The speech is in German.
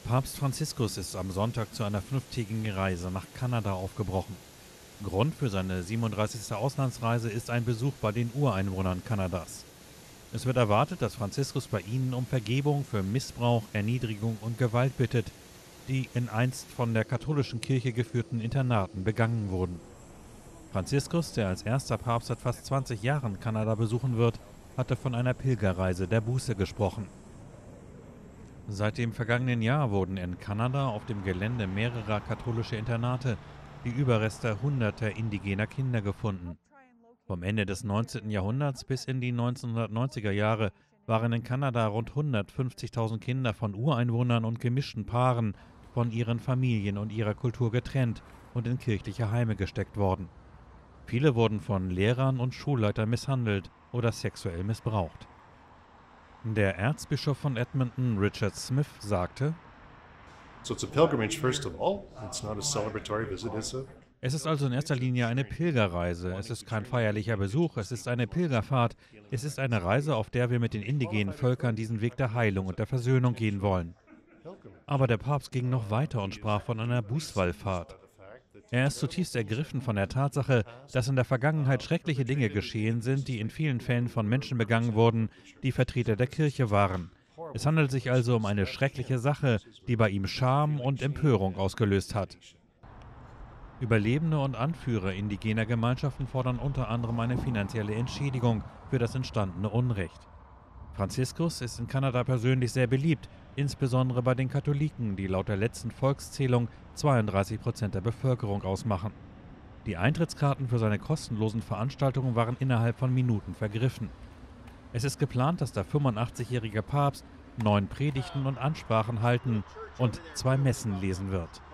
Papst Franziskus ist am Sonntag zu einer 5-tägigen Reise nach Kanada aufgebrochen. Grund für seine 37. Auslandsreise ist ein Besuch bei den Ureinwohnern Kanadas. Es wird erwartet, dass Franziskus bei ihnen um Vergebung für Missbrauch, Erniedrigung und Gewalt bittet, die in einst von der katholischen Kirche geführten Internaten begangen wurden. Franziskus, der als erster Papst seit fast 20 Jahren Kanada besuchen wird, hatte von einer Pilgerreise der Buße gesprochen. Seit dem vergangenen Jahr wurden in Kanada auf dem Gelände mehrerer katholischer Internate die Überreste hunderter indigener Kinder gefunden. Vom Ende des 19. Jahrhunderts bis in die 1990er Jahre waren in Kanada rund 150.000 Kinder von Ureinwohnern und gemischten Paaren von ihren Familien und ihrer Kultur getrennt und in kirchliche Heime gesteckt worden. Viele wurden von Lehrern und Schulleitern misshandelt oder sexuell missbraucht. Der Erzbischof von Edmonton, Richard Smith, sagte: Es ist also in erster Linie eine Pilgerreise. Es ist kein feierlicher Besuch, es ist eine Pilgerfahrt. Es ist eine Reise, auf der wir mit den indigenen Völkern diesen Weg der Heilung und der Versöhnung gehen wollen. Aber der Papst ging noch weiter und sprach von einer Bußwallfahrt. Er ist zutiefst ergriffen von der Tatsache, dass in der Vergangenheit schreckliche Dinge geschehen sind, die in vielen Fällen von Menschen begangen wurden, die Vertreter der Kirche waren. Es handelt sich also um eine schreckliche Sache, die bei ihm Scham und Empörung ausgelöst hat. Überlebende und Anführer indigener Gemeinschaften fordern unter anderem eine finanzielle Entschädigung für das entstandene Unrecht. Franziskus ist in Kanada persönlich sehr beliebt, insbesondere bei den Katholiken, die laut der letzten Volkszählung 32% der Bevölkerung ausmachen. Die Eintrittskarten für seine kostenlosen Veranstaltungen waren innerhalb von Minuten vergriffen. Es ist geplant, dass der 85-jährige Papst 9 Predigten und Ansprachen halten und 2 Messen lesen wird.